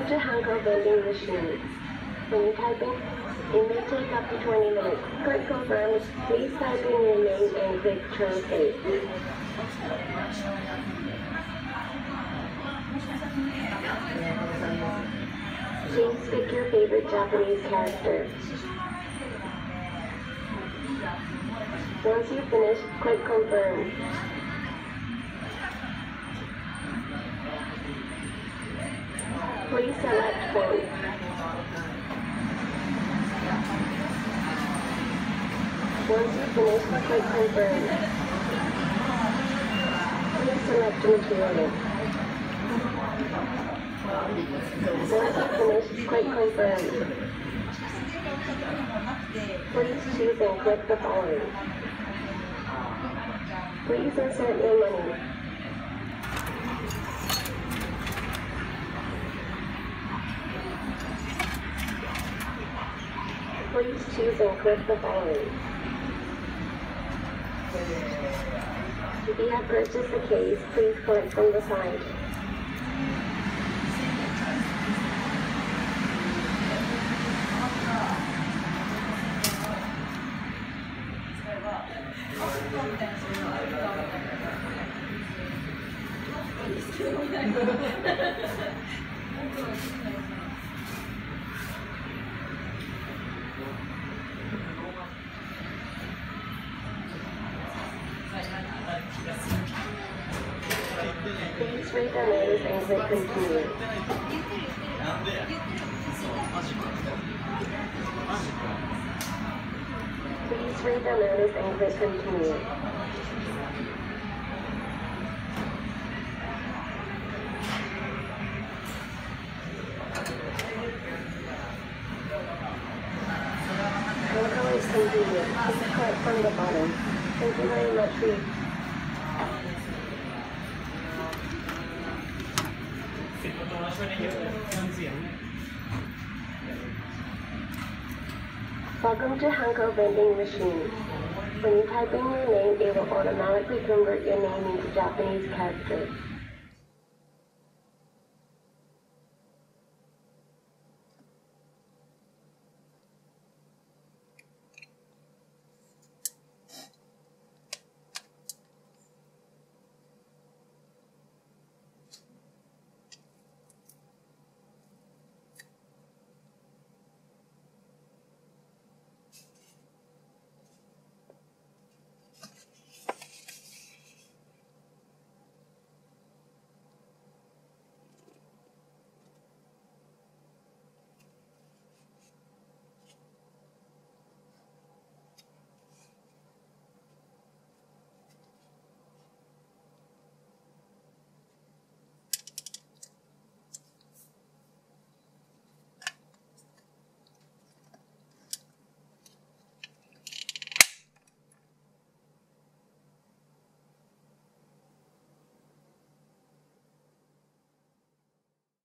Welcome to Hanko Vending Machine. When you type in, it may take up to 20 minutes. Click confirm. Please type in your name and click translate. Please pick your favorite Japanese character. Once you finish, click confirm. Please select phone. Once you finish, click confirm. Please select material. Once you finish, click confirm. Please choose and click the following. Please insert your money. Please choose and click the following. If you have purchased the case, please collect from the side. Please read the notice and click continue. Please read the notice and click continue. Hanko is convenient. Please click from the bottom. Thank you very much for your Welcome to Hanko Vending Machine. When you type in your name, it will automatically convert your name into Japanese characters.